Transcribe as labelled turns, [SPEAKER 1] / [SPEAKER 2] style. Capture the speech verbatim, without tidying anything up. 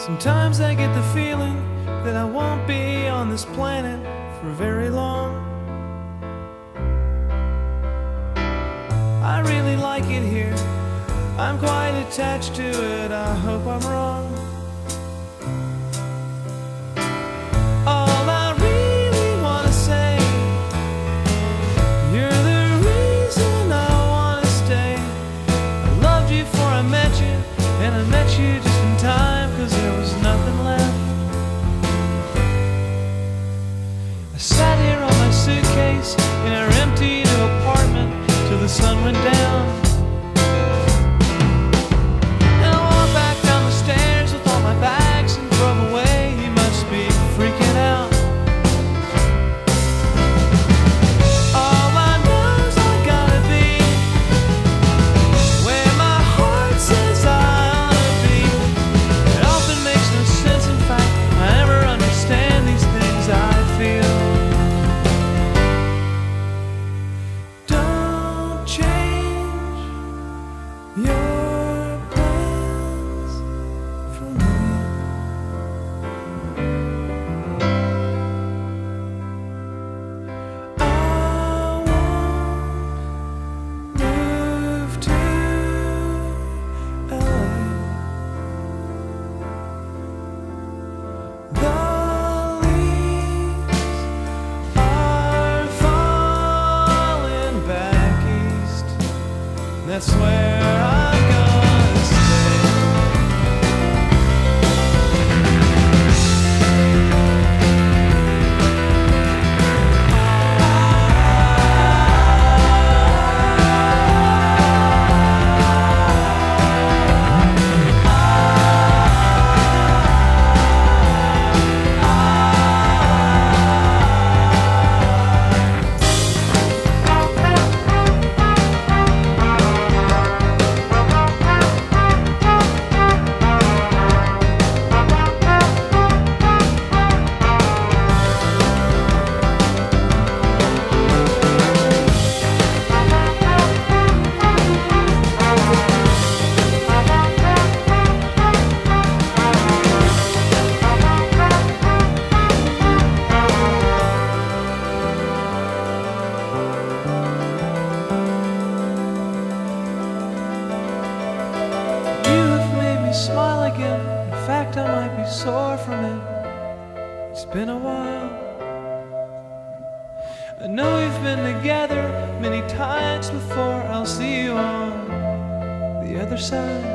[SPEAKER 1] Sometimes I get the feeling that I won't be on this planet for very long. I really like it here, I'm quite attached to it, I hope I'm wrong. All I really want to say, you're the reason I want to stay. I loved you before I met you, and I met you just in time, cause there was nothing left. I sat here on my suitcase in our empty new apartment till the sun went down. And I walked back down the stairs with all my bags and drove away. You must be freaking out. All I know's I gotta be where my heart says I ought to be. It often makes no sense, in fact, I never understand these things I feel. Don't change your plans for me. I won't move to L A. The leaves are falling back east. That's where I'm gonna stay. You have made me smile again. In fact, I might be sore from it. It's been a while. I know we've been together many times before. I'll see you on the other side.